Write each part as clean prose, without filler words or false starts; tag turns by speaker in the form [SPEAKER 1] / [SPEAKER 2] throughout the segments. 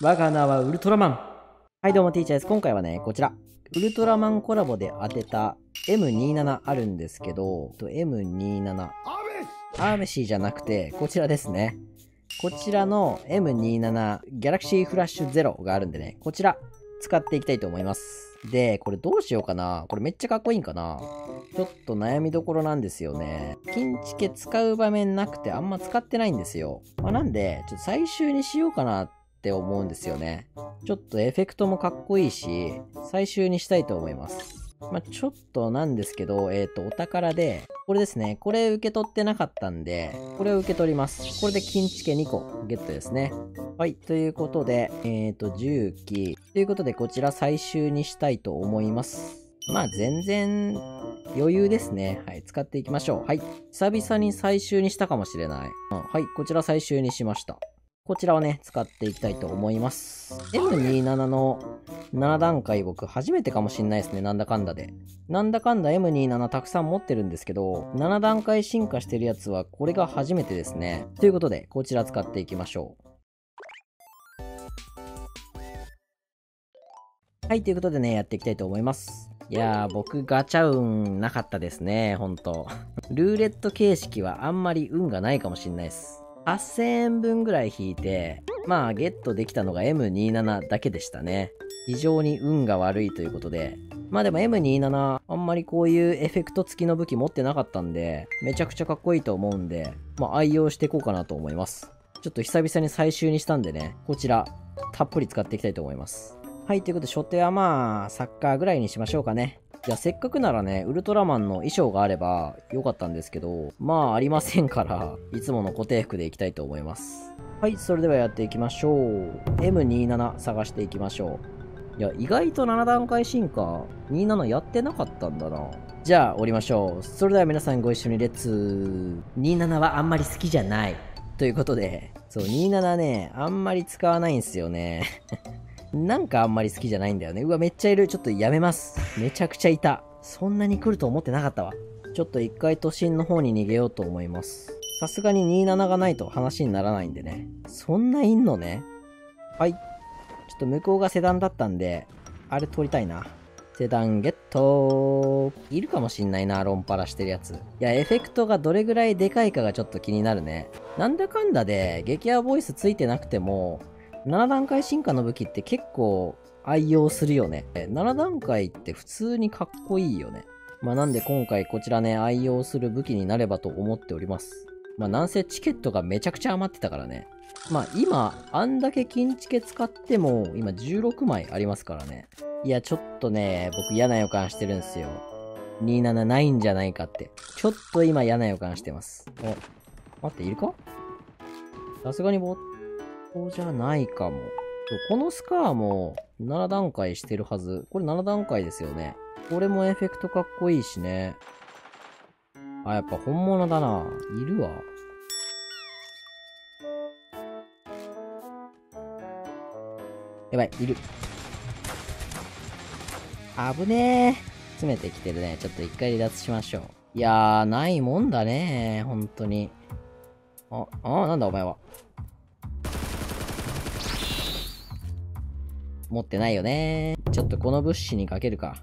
[SPEAKER 1] 我が名はウルトラマン。はいどうもティーチャーです。今回はね、こちら。ウルトラマンコラボで当てた M27 あるんですけど、M27。アーメシーじゃなくて、こちらですね。こちらの M27 ギャラクシーフラッシュゼロがあるんでね、こちら使っていきたいと思います。で、これどうしようかな。これめっちゃかっこいいんかな。ちょっと悩みどころなんですよね。金チケ使う場面なくてあんま使ってないんですよ。なんで、ちょっと最終にしようかなって思うんですよね。ちょっとエフェクトもかっこいいし、最終にしたいと思います。ちょっとなんですけど、お宝で、これですね。これ受け取ってなかったんで、これを受け取ります。これで金チケ2個ゲットですね。はい。ということで、重機。ということで、こちら最終にしたいと思います。全然、余裕ですね。はい。使っていきましょう。はい。久々に最終にしたかもしれない。はい。こちら最終にしました。こちらをね、使っていきたいと思います。M27 の7段階僕初めてかもしんないですね。なんだかんだで。なんだかんだ M27 たくさん持ってるんですけど、7段階進化してるやつはこれが初めてですね。ということで、こちら使っていきましょう。はい、ということでね、やっていきたいと思います。いやー、僕ガチャ運なかったですね、ほんと。ルーレット形式はあんまり運がないかもしんないです。8000円分ぐらい引いて、ゲットできたのが M27 だけでしたね。非常に運が悪いということで。でも M27 あんまりこういうエフェクト付きの武器持ってなかったんで、めちゃくちゃかっこいいと思うんで、愛用していこうかなと思います。ちょっと久々に最終にしたんでね、こちら、たっぷり使っていきたいと思います。はい、ということで、初手はサッカーぐらいにしましょうかね。いや、せっかくならね、ウルトラマンの衣装があればよかったんですけど、ありませんから、いつもの固定服でいきたいと思います。はい、それではやっていきましょう。M27 探していきましょう。いや、意外と7段階進化、27やってなかったんだな。じゃあ、降りましょう。それでは皆さんご一緒にレッツ。27はあんまり好きじゃない。ということで、そう、27ね、あんまり使わないんすよね。なんかあんまり好きじゃないんだよね。うわ、めっちゃいる。ちょっとやめます。めちゃくちゃいた。そんなに来ると思ってなかったわ。ちょっと一回都心の方に逃げようと思います。さすがに27がないと話にならないんでね。そんないんのね。はい。ちょっと向こうがセダンだったんで、あれ取りたいな。セダンゲットいるかもしんないな、ロンパラしてるやつ。いや、エフェクトがどれぐらいでかいかがちょっと気になるね。なんだかんだで、激アボイスついてなくても、7段階進化の武器って結構愛用するよね。7段階って普通にかっこいいよね。なんで今回こちらね、愛用する武器になればと思っております。なんせチケットがめちゃくちゃ余ってたからね。今、あんだけ金チケ使っても、今16枚ありますからね。いや、ちょっとね、僕嫌な予感してるんですよ。27ないんじゃないかって。ちょっと今嫌な予感してます。待って、いるか？さすがにそうじゃないかも。このスカーも7段階してるはず。これ7段階ですよね。これもエフェクトかっこいいしね。やっぱ本物だな。いるわ。やばい、いる。危ねえ。詰めてきてるね。ちょっと一回離脱しましょう。いやー、ないもんだね。本当に。なんだお前は。持ってないよね。ちょっとこの物資にかけるか。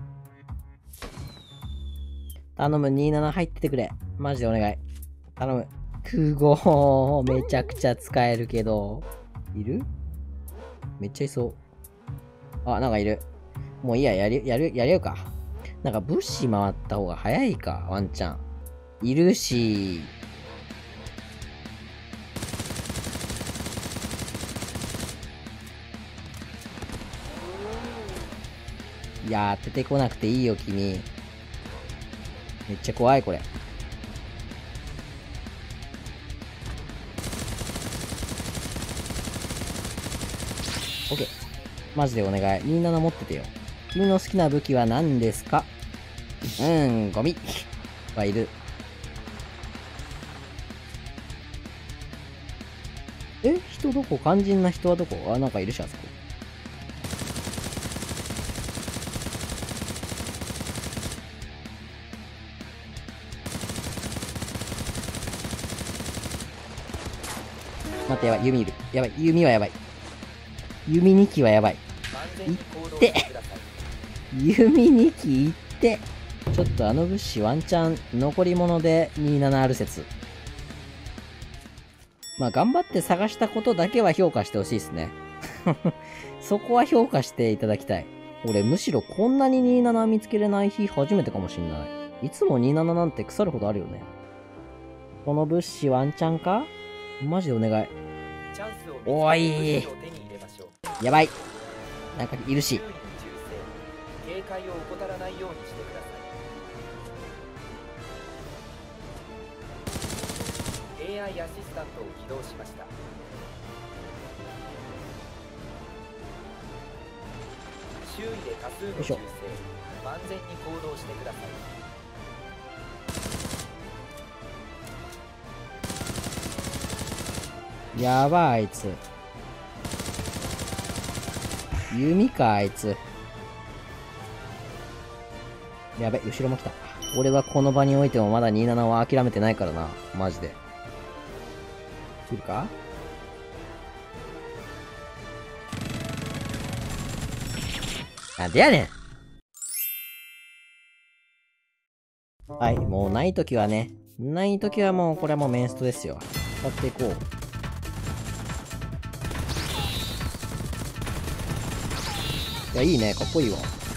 [SPEAKER 1] 頼む、27入っててくれ。マジでお願い。頼む。空母、めちゃくちゃ使えるけど。いる？めっちゃいそう。なんかいる。もういいや、やりようか。なんか物資回った方が早いか、ワンチャン。いるし。いやー、出てこなくていいよ、君。めっちゃ怖い、これ。オッケー。マジでお願い。27持っててよ。君の好きな武器は何ですか？ゴミ。いる。人どこ？肝心な人はどこ？なんかいるし、あそこ。待って、やばい、弓いる。やばい、弓はやばい。 弓2機はやばい。いって。弓2機いって。ちょっとあの物資ワンチャン残り物で27ある説。まあ頑張って探したことだけは評価してほしいですね。そこは評価していただきたい。俺むしろこんなに27見つけれない日初めてかもしんない。いつも27なんて腐るほどあるよね。この物資ワンチャンか？マジでお願い。おい。やばい。なんかいるし。
[SPEAKER 2] 警戒を怠らないようにしてください。AI アシスタントを起動しました。周囲で多数の銃声、万全に行動してくださ
[SPEAKER 1] い。やばいあいつ。弓かあいつ。やべ、後ろも来た。俺はこの場においてもまだ27は諦めてないからな。マジで。来るか？なんでやねん。はい、もうないときはね。ないときはもう、これはもうメンストですよ。使っていこう。いや、いいね。かっこいいわ。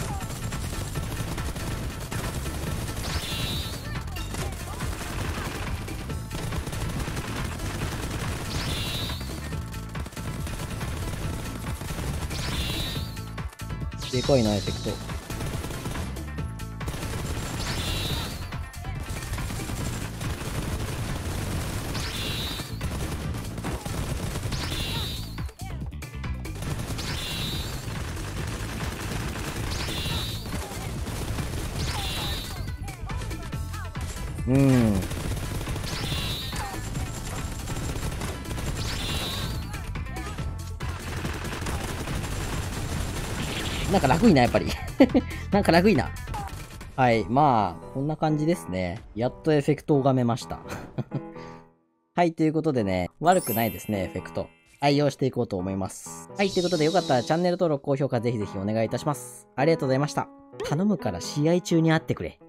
[SPEAKER 1] でかいな、エフェクト。なんか楽いな、やっぱり。なんか楽いな。はい。まあ、こんな感じですね。やっとエフェクトをがめました。はい。ということでね、悪くないですね、エフェクト。愛用していこうと思います。はい。ということでよかったらチャンネル登録、高評価ぜひぜひお願いいたします。ありがとうございました。頼むから試合中に会ってくれ。